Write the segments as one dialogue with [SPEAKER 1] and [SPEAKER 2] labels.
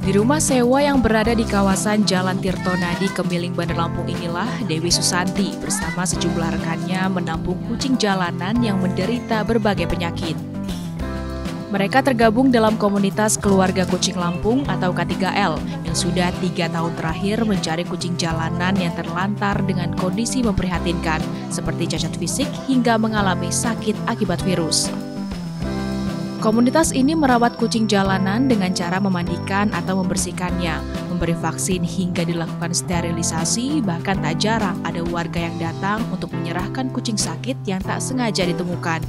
[SPEAKER 1] Di rumah sewa yang berada di kawasan Jalan Tirtonadi, Kemiling, Bandar Lampung inilah Dewi Susanti bersama sejumlah rekannya menampung kucing jalanan yang menderita berbagai penyakit. Mereka tergabung dalam komunitas Keluarga Kucing Lampung atau K3L yang sudah 3 tahun terakhir mencari kucing jalanan yang terlantar dengan kondisi memprihatinkan seperti cacat fisik hingga mengalami sakit akibat virus. Komunitas ini merawat kucing jalanan dengan cara memandikan atau membersihkannya, memberi vaksin hingga dilakukan sterilisasi, bahkan tak jarang ada warga yang datang untuk menyerahkan kucing sakit yang tak sengaja ditemukan.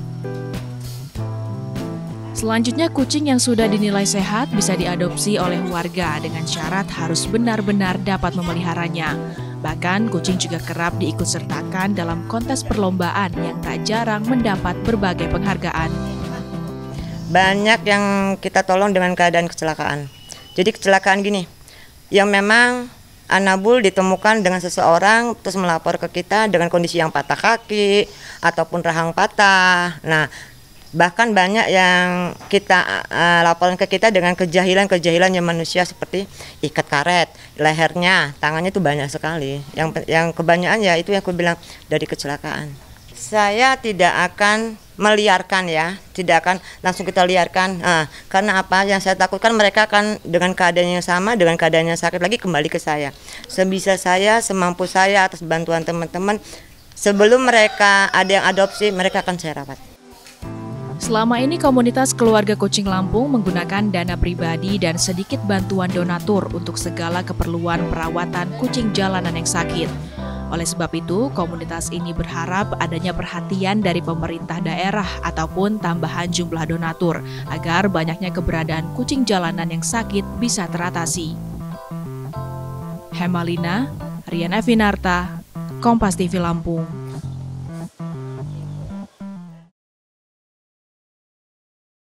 [SPEAKER 1] Selanjutnya, kucing yang sudah dinilai sehat bisa diadopsi oleh warga dengan syarat harus benar-benar dapat memeliharanya. Bahkan, kucing juga kerap diikutsertakan dalam kontes perlombaan yang tak jarang mendapat berbagai penghargaan.
[SPEAKER 2] Banyak yang kita tolong dengan keadaan kecelakaan. Jadi kecelakaan gini, yang memang anabul ditemukan dengan seseorang terus melapor ke kita dengan kondisi yang patah kaki ataupun rahang patah. Nah, bahkan banyak yang kita laporan ke kita dengan kejahilan yang manusia seperti ikat karet, lehernya, tangannya itu banyak sekali. Yang kebanyakan ya itu yang aku bilang dari kecelakaan. Saya tidak akan meliarkan ya, tidak akan langsung kita liarkan. Karena apa? Yang saya takutkan mereka akan dengan keadaan yang sama, dengan keadaan yang sakit lagi kembali ke saya. Sebisa saya, semampu saya atas bantuan teman-teman, sebelum mereka ada yang adopsi, mereka akan saya rawat.
[SPEAKER 1] Selama ini komunitas Keluarga Kucing Lampung menggunakan dana pribadi dan sedikit bantuan donatur untuk segala keperluan perawatan kucing jalanan yang sakit. Oleh sebab itu, komunitas ini berharap adanya perhatian dari pemerintah daerah ataupun tambahan jumlah donatur agar banyaknya keberadaan kucing jalanan yang sakit bisa teratasi. Hemalina, Rian Evinarta, Kompas TV Lampung.